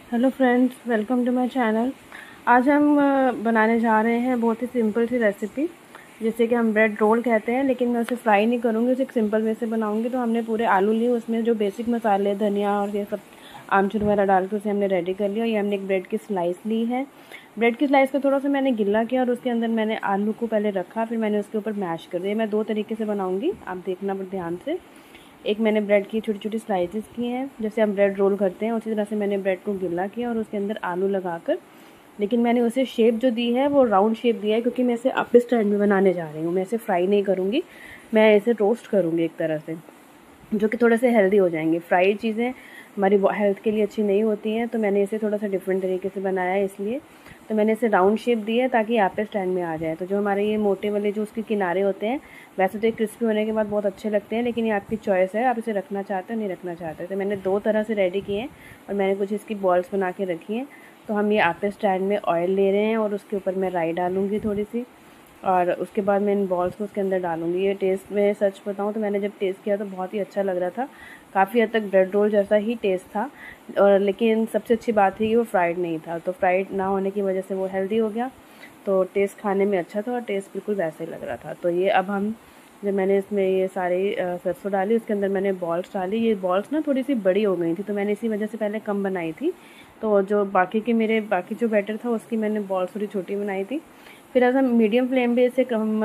Hello friends, welcome to my channel. आज हम बनाने जा रहे हैं बहुत ही सिंपल सी रेसिपी, जैसे कि हम ब्रेड रोल कहते हैं, लेकिन मैं उसे फ्राई नहीं करूँगी, उसे एक सिंपल वे से बनाऊँगी। तो हमने पूरे आलू लिए, उसमें जो बेसिक मसाले धनिया और ये सब आमचूर वगैरह डाल के उसे हमने रेडी कर लिया। ये हमने एक ब्रेड की स्लाइस ली है। ब्रेड की स्लाइस को थोड़ा सा मैंने गिला किया और उसके अंदर मैंने आलू को पहले रखा, फिर मैंने उसके ऊपर मैश कर दिया। मैं दो तरीके से बनाऊँगी, आप देखना पर ध्यान से। एक मैंने ब्रेड की छोटी छोटी स्लाइसेस की हैं, जैसे हम ब्रेड रोल करते हैं उसी तरह से मैंने ब्रेड को गिला किया और उसके अंदर आलू लगाकर, लेकिन मैंने उसे शेप जो दी है वो राउंड शेप दिया है, क्योंकि मैं इसे आप स्टाइल में बनाने जा रही हूँ। मैं इसे फ्राई नहीं करूँगी, मैं इसे रोस्ट करूँगी एक तरह से, जो कि थोड़े से हेल्दी हो जाएंगे। फ्राइड चीज़ें हमारी हेल्थ के लिए अच्छी नहीं होती हैं, तो मैंने इसे थोड़ा सा डिफरेंट तरीके से बनाया है, इसलिए तो मैंने इसे राउंड शेप दी है ताकि यहाँ पे स्टैंड में आ जाए। तो जो हमारे ये मोटे वाले जो उसके किनारे होते हैं, वैसे तो ये क्रिस्पी होने के बाद बहुत अच्छे लगते हैं, लेकिन ये आपकी चॉइस है, आप इसे रखना चाहते हो नहीं रखना चाहते। तो मैंने दो तरह से रेडी किए हैं और मैंने कुछ इसकी बॉल्स बना के रखी हैं। तो हम ये आपे स्टैंड में ऑयल ले रहे हैं और उसके ऊपर मैं राई डालूँगी थोड़ी सी, और उसके बाद मैं इन बॉल्स को उसके अंदर डालूँगी। ये टेस्ट में सच बताऊँ तो मैंने जब टेस्ट किया तो बहुत ही अच्छा लग रहा था, काफ़ी हद तक ब्रेड रोल जैसा ही टेस्ट था। और लेकिन सबसे अच्छी बात थी कि वो फ्राइड नहीं था, तो फ्राइड ना होने की वजह से वो हेल्दी हो गया, तो टेस्ट खाने में अच्छा था और टेस्ट बिल्कुल वैसे ही लग रहा था। तो ये अब हम जब मैंने इसमें ये सारी सरसों डाली, उसके अंदर मैंने बॉल्स डाली। ये बॉल्स ना थोड़ी सी बड़ी हो गई थी, तो मैंने इसी वजह से पहले कम बनाई थी। तो जो बाकी जो बैटर था उसकी मैंने बॉल्स थोड़ी छोटी बनाई थी। फिर अब हम मीडियम फ्लेम पे इसे हम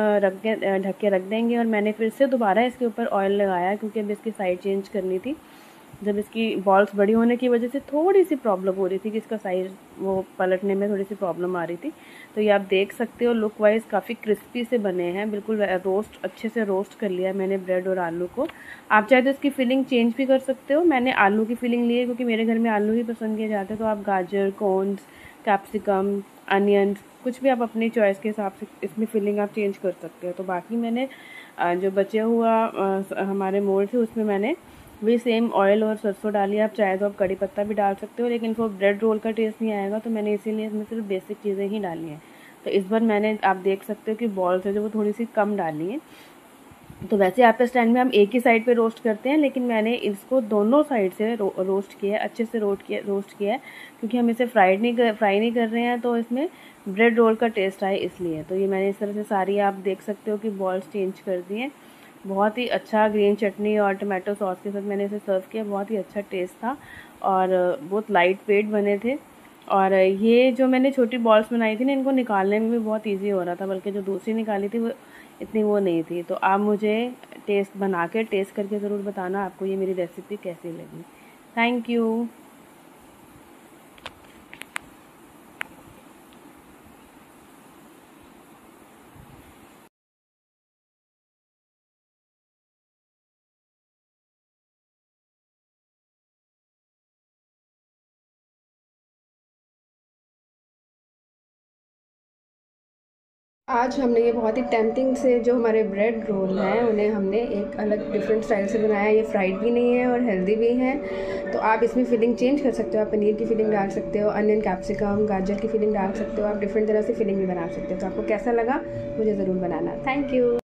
ढक के रख देंगे, और मैंने फिर से दोबारा इसके ऊपर ऑयल लगाया, क्योंकि अब इसकी साइड चेंज करनी थी। जब इसकी बॉल्स बड़ी होने की वजह से थोड़ी सी प्रॉब्लम हो रही थी कि इसका साइज़ वो पलटने में थोड़ी सी प्रॉब्लम आ रही थी। तो ये आप देख सकते हो लुक वाइज काफ़ी क्रिस्पी से बने हैं, बिल्कुल रोस्ट अच्छे से रोस्ट कर लिया है मैंने ब्रेड और आलू को। आप चाहे तो इसकी फिलिंग चेंज भी कर सकते हो। मैंने आलू की फिलिंग ली है क्योंकि मेरे घर में आलू ही पसंद किए जाते हैं, तो आप गाजर, कॉर्न्स, कैप्सिकम, अनियंस कुछ भी आप अपनी चॉइस के हिसाब से इसमें फिलिंग आप चेंज कर सकते हो। तो बाकी मैंने जो बचा हुआ हमारे मोल्ड थे उसमें मैंने भी सेम ऑयल और सरसों डाली। आप चाहे तो आप कड़ी पत्ता भी डाल सकते हो, लेकिन वो ब्रेड रोल का टेस्ट नहीं आएगा, तो मैंने इसीलिए इसमें सिर्फ बेसिक चीज़ें ही डाली हैं। तो इस बार मैंने आप देख सकते हो कि बॉल्स है जो वो थोड़ी सी कम डाली हैं। तो वैसे आपके स्टैंड में हम एक ही साइड पे रोस्ट करते हैं, लेकिन मैंने इसको दोनों साइड से रोस्ट किया है, अच्छे से रोस्ट किया है, क्योंकि हम इसे फ्राई नहीं कर रहे हैं, तो इसमें ब्रेड रोल का टेस्ट आए इसलिए। तो ये मैंने इस तरह से सारी आप देख सकते हो कि बॉल्स चेंज कर दिए। बहुत ही अच्छा ग्रीन चटनी और टमाटो सॉस के साथ मैंने इसे सर्व किया, बहुत ही अच्छा टेस्ट था और बहुत लाइट वेट बने थे। और ये जो मैंने छोटी बॉल्स बनाई थी ना, इनको निकालने में भी बहुत इजी हो रहा था, बल्कि जो दूसरी निकाली थी वो इतनी वो नहीं थी। तो आप मुझे टेस्ट करके ज़रूर बताना आपको ये मेरी रेसिपी कैसी लगी। Thank you. आज हमने ये बहुत ही टेम्पटिंग से जो हमारे ब्रेड रोल हैं उन्हें हमने एक अलग डिफरेंट स्टाइल से बनाया। ये फ्राइड भी नहीं है और हेल्दी भी है, तो आप इसमें फिलिंग चेंज कर सकते हो। आप पनीर की फिलिंग डाल सकते हो, अनियन, कैप्सिकम, गाजर की फिलिंग डाल सकते हो, आप डिफरेंट तरह से फिलिंग भी बना सकते हो। तो आपको कैसा लगा मुझे ज़रूर बनाना। Thank you.